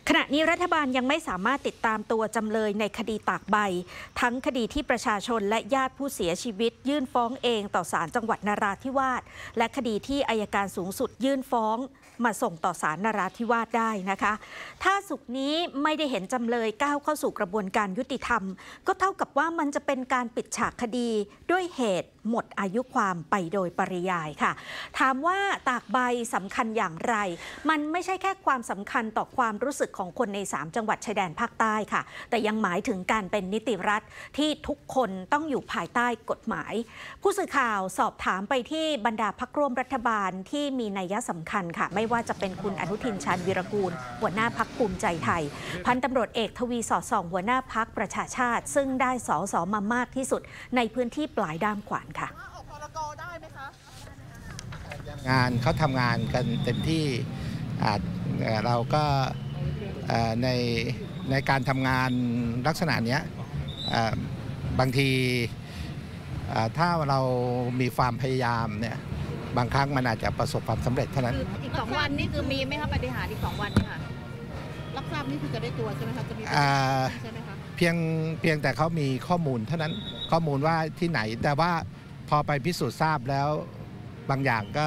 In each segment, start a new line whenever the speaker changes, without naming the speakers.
ขณะนี้รัฐบาลยังไม่สามารถติดตามตัวจำเลยในคดีตากใบทั้งคดีที่ประชาชนและญาติผู้เสียชีวิตยื่นฟ้องเองต่อศาลจังหวัดนราธิวาสและคดีที่อัยการสูงสุดยื่นฟ้องมาส่งต่อศาลนราธิวาสได้นะคะถ้าสุกนี้ไม่ได้เห็นจำเลยก้าวเข้าสู่กระบวนการยุติธรรมก็เท่ากับว่ามันจะเป็นการปิดฉากคดีด้วยเหตุหมดอายุความไปโดยปริยายค่ะถามว่าตากใบสำคัญอย่างไรมันไม่ใช่แค่ความสำคัญต่อความรู้สึกของคนใน3จังหวัดชายแดนภาคใต้ค่ะแต่ยังหมายถึงการเป็นนิติรัฐที่ทุกคนต้องอยู่ภายใต้กฎหมายผู้สื่อข่าวสอบถามไปที่บรรดาพรรคร่วมรัฐบาลที่มีนัยสำคัญค่ะไม่ว่าจะเป็นคุณอนุทินชาญวีรกูลหัวหน้าพรรคภูมิใจไทยพันตำรวจเอกทวีสอดส่องหัวหน้าพรรคประชาชาติซึ่งได้สสมามากที่สุดในพื้นที่ปลายด้ามขวานค่ะ
งานเขาทำงานกันเต็มที่เราก็ในการทำงานลักษณะนี้บางทีถ้าเรามีความพยายามเนี่ยบางครั้งมันอาจจะประสบความสำเร็จเท่านั้น
อีก2 วันนี่คือมีไหมคะปาฏิหาริย์อีก2 วันนี่ค่ะรับทราบนี่คือจะได้ตัวใช่ไหมคะจะมีใช่ไหมคะ
เพียงแต่เขามีข้อมูลเท่านั้นข้อมูลว่าที่ไหนแต่ว่าพอไปพิสูจน์ทราบแล้วบางอย่างก็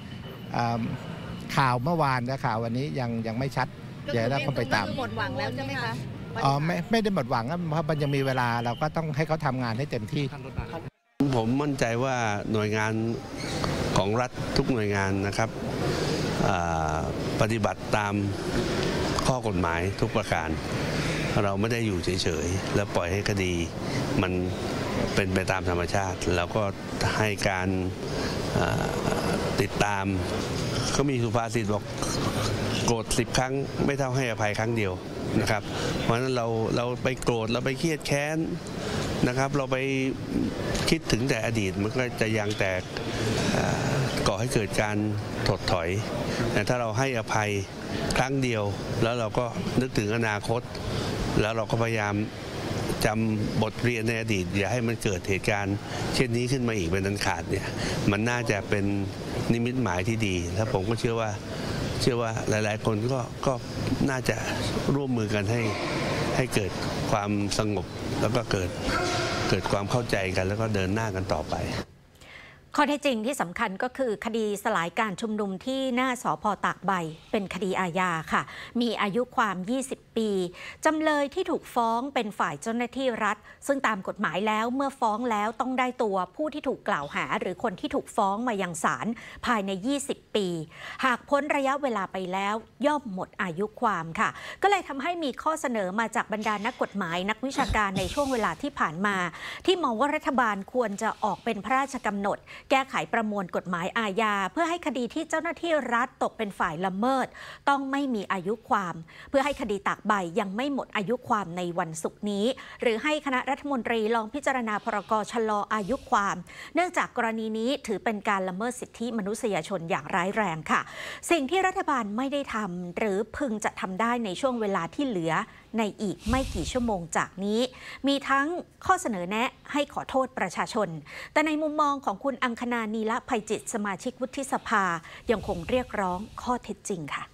ข่าวเมื่อวานและข่าววันนี้ยังไม่ชัดเดี๋ยวเราต้องไปตาม
หมดหวังแล้วใช่ไหมคะ
ไม่ได้หมดหวังเพราะมันยังมีเวลาเราก็ต้องให้เขาทำงานให้เต็มที่
ผมมั่นใจว่าหน่วยงานของรัฐทุกหน่วยงานนะครับปฏิบัติตามข้อกฎหมายทุกประการเราไม่ได้อยู่เฉยๆแล้วปล่อยให้คดีมันเป็นไปตามธรรมชาติแล้วก็ให้การติดตามก็มีสุภาษิตบอกโกรธ10 ครั้งไม่เท่าให้อภัยครั้งเดียวนะครับเพราะฉะนั้นเราไปโกรธเราไปเครียดแค้นนะครับเราไปคิดถึงแต่อดีตมันก็จะยังแต่ก่อให้เกิดการถดถอยแต่ถ้าเราให้อภัยครั้งเดียวแล้วเราก็นึกถึงอนาคตแล้วเราก็พยายามจำบทเรียนในอดีตอย่าให้มันเกิดเหตุการณ์เช่นนี้ขึ้นมาอีกเป็นอันขาดเนี่ยมันน่าจะเป็นนิมิตหมายที่ดีแล้วผมก็เชื่อว่าหลายๆคนก็น่าจะร่วมมือกันให้เกิดความสงบแล้วก็เกิดความเข้าใจกันแล้วก็เดินหน้ากันต่อไป
ข้อเท็จจริงที่สำคัญก็คือคดีสลายการชุมนุมที่หน้าสภ.ตากใบเป็นคดีอาญาค่ะมีอายุความ20 ปีจำเลยที่ถูกฟ้องเป็นฝ่ายเจ้าหน้าที่รัฐซึ่งตามกฎหมายแล้วเมื่อฟ้องแล้วต้องได้ตัวผู้ที่ถูกกล่าวหาหรือคนที่ถูกฟ้องมายังศาลภายใน20 ปีหากพ้นระยะเวลาไปแล้วย่อมหมดอายุความค่ะก็เลยทำให้มีข้อเสนอมาจากบรรดานักกฎหมายนักวิชาการในช่วงเวลาที่ผ่านมาที่มองว่ารัฐบาลควรจะออกเป็นพระราชกำหนดแก้ไขประมวลกฎหมายอาญาเพื่อให้คดีที่เจ้าหน้าที่รัฐตกเป็นฝ่ายละเมิดต้องไม่มีอายุความเพื่อให้คดีตากใบยังไม่หมดอายุความในวันศุกร์นี้หรือให้คณะรัฐมนตรีลองพิจารณาพรก.ชะลออายุความเนื่องจากกรณีนี้ถือเป็นการละเมิดสิทธิมนุษยชนอย่างร้ายแรงค่ะสิ่งที่รัฐบาลไม่ได้ทำหรือพึงจะทำได้ในช่วงเวลาที่เหลือในอีกไม่กี่ชั่วโมงจากนี้มีทั้งข้อเสนอแนะให้ขอโทษประชาชนแต่ในมุมมองของคุณอังคณา นีละภัยจิตสมาชิกวุฒิสภายังคงเรียกร้องข้อเท็จจริงค่ะ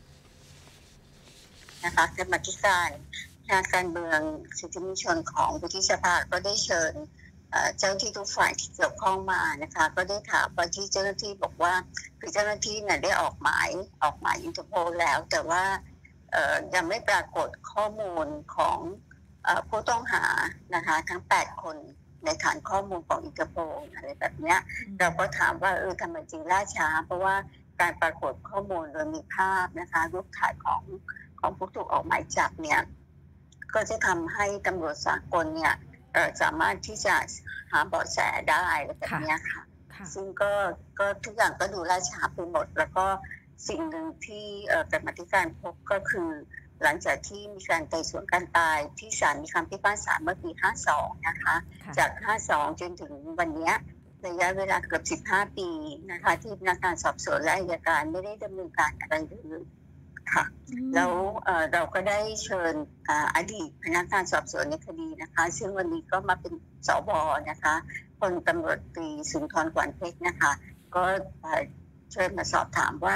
นะคะกรรมาธิการเมืองสิทธิมนุษยชนของวุฒิสภาก็ได้เชิญเจ้าที่ทุกฝ่ายที่เกี่ยวข้องมานะคะก็ได้ถามไปที่เจ้าหน้าที่บอกว่าคือเจ้าหน้าที่เนี่ยได้ออกหมายอินเตอร์โพลแล้วแต่ว่ายังไม่ปรากฏข้อมูลของผู้ต้องหานะคะทั้ง8 คนในฐานข้อมูลของอินเตอร์โพลอะไรแบบนี้เราก็ถามว่าทำไมจึงล่าช้าเพราะว่าการปรากฏข้อมูลโดยมีภาพนะคะรูปถ่ายของผู้ถูกออกหมายจับเนี่ยก็จะทำให้ตำรวจสากลเนี่ยสามารถที่จะหาเบาะแสได้แบบนี้ค่ะซึ่งก็ทุกอย่างก็ดูล่าช้าไปหมดแล้วก็สิ่งหนึ่งที่กรรมาธิการพบก็คือหลังจากที่มีการไต่สวนการตายที่ศาลมีคำพิพากษาเมื่อปี52นะคะจาก52จนถึงวันนี้ระยะเวลาเกือบ15 ปีนะคะที่พนักงานสอบสวนและอัยการไม่ได้ดำเนินการอะไรเลยค่ะแล้วเราก็ได้เชิญอดีตพนักงานสอบสวนในคดีนะคะซึ่งวันนี้ก็มาเป็นสบนะคะพลตำรวจตรีสุนทร ขวัญเพชรนะคะก็เชิญมาสอบถามว่า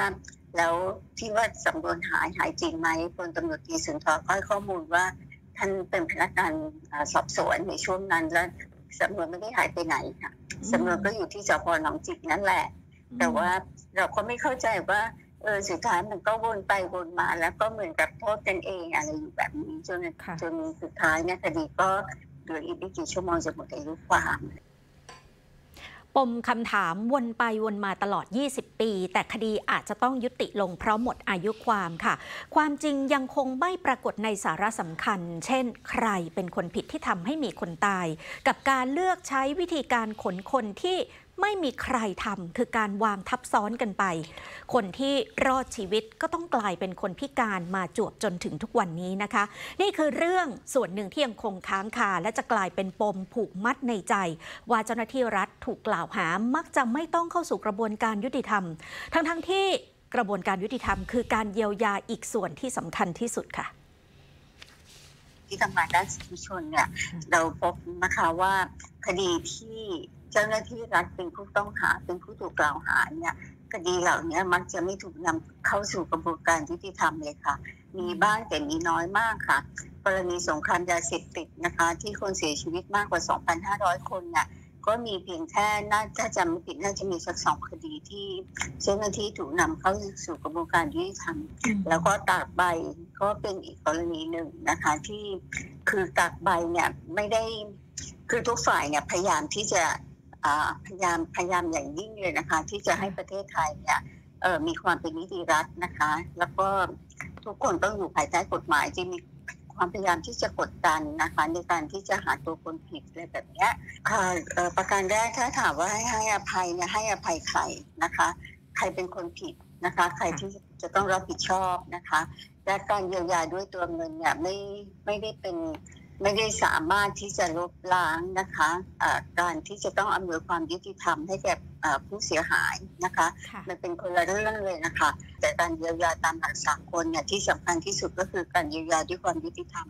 แล้วที่ว่าสำนวนหายจริงไหมพลตำรวจตรีสุนทรก็ให้ข้อมูลว่าท่านเป็นพนักงานสอบสวนในช่วงนั้นและสำนวนไม่ได้หายไปไหนค่ะสำนวนก็อยู่ที่สพหนองจิกนั่นแหละแต่ว่าเราก็ไม่เข้าใจว่าสุดท้ายมันก็วนไปวนมาแล้วก็เหมือนกับโทษกันเองอะไรอยู่แบบนี้จนสุดท้ายเนี่ยคดีก็เหลืออีกไม่กี่ชั่วโมงจะหมดอายุความ
ปมคำถามวนไปวนมาตลอด 20 ปี แต่คดีอาจจะต้องยุติลงเพราะหมดอายุความค่ะความจริงยังคงไม่ปรากฏในสาระสำคัญเช่นใครเป็นคนผิดที่ทำให้มีคนตายกับการเลือกใช้วิธีการขนคนที่ไม่มีใครทำคือการวางทับซ้อนกันไปคนที่รอดชีวิตก็ต้องกลายเป็นคนพิการมาจวบจนถึงทุกวันนี้นะคะนี่คือเรื่องส่วนหนึ่งที่ยังคงค้างคาและจะกลายเป็นปมผูกมัดในใจว่าเจ้าหน้าที่รัฐถูกกล่าวหามักจะไม่ต้องเข้าสู่กระบวนการยุติธรรมทั้งที่กระบวนการยุติธรรมคือการเยียวยาอีกส่วนที่สำคัญที่สุดค่ะ
ที่ทำงานด้านสิทธิชนเนี่ยเราพบนะคะว่าคดีที่เจ้าหน้าที่รัฐเป็นผู้ต้องหาเป็นผู้ถูกกล่าวหาเนี่ยคดีเหล่านี้มักจะไม่ถูกนำเข้าสู่กระบวนการยุติธรรมเลยค่ะมีบ้างแต่มีน้อยมากค่ะกรณีสงครามยาเสพติดนะคะที่คนเสียชีวิตมากกว่า 2,500 คนเนี่ยก็มีเพียงแค่ถ้าจำไม่ผิดน่าจะมีสัก2 คดีที่เจ้าหน้าที่ถูกนำเข้าสู่กระบวนการยุติธรรมแล้วก็ตากใบก็เป็นอีกกรณีหนึ่งนะคะที่คือตากใบเนี่ยไม่ได้คือทุกฝ่ายเนี่ยพยายามที่จะพยายามอย่างยิ่งเลยนะคะที่จะให้ประเทศไทยเนี่ยมีความเป็นนิติรัฐนะคะแล้วก็ทุกคนต้องอยู่ภายใต้กฎหมายที่มีความพยายามที่จะกดดันนะคะในการที่จะหาตัวคนผิดอะไรแบบนี้ค่ะประการแรกถ้าถามว่าให้อภัยเนี่ยให้อภัยใครนะคะใครเป็นคนผิดนะคะใครที่จะต้องรับผิดชอบนะคะและการเยียวยาด้วยตัวเงินเนี่ยไม่ได้สามารถที่จะลบล้างนะคะการที่จะต้องอำนวยความยุติธรรมให้แก่ผู้เสียหายนะคะมันเป็นคนละเรื่องเลยนะคะแต่การเยียวยาตามหลักสากลเนี่ยที่สำคัญที่สุดก็คือการเยียวยาด้วยความยุติธรรม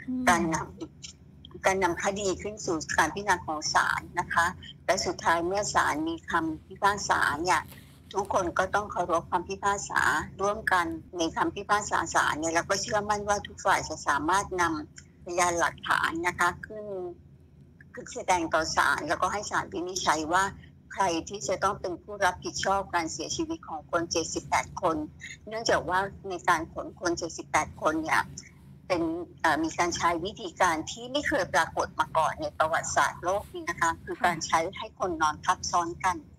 การนำคดีขึ้นสู่การพิจารณาของศาลนะคะและสุดท้ายเมื่อศาลมีคำพิพากษาเนี่ยทุกคนก็ต้องเคารพคำพิพากษาร่วมกันในคำพิพากษาศาลเนี่ยแล้วก็เชื่อมั่นว่าทุกฝ่ายจะสามารถนำพยานหลักฐานนะคะขึ้นแสดงต่อศาลแล้วก็ให้ศาลวินิจฉัยว่าใครที่จะต้องเป็นผู้รับผิดชอบการเสียชีวิตของคน78 คนเนื่องจากว่าในการขนคน78 คนเนี่ยเป็นมีการใช้วิธีการที่ไม่เคยปรากฏมาก่อนในประวัติศาสตร์โลกนี้นะคะคือการใช้ให้คนนอนทับซ้อนกัน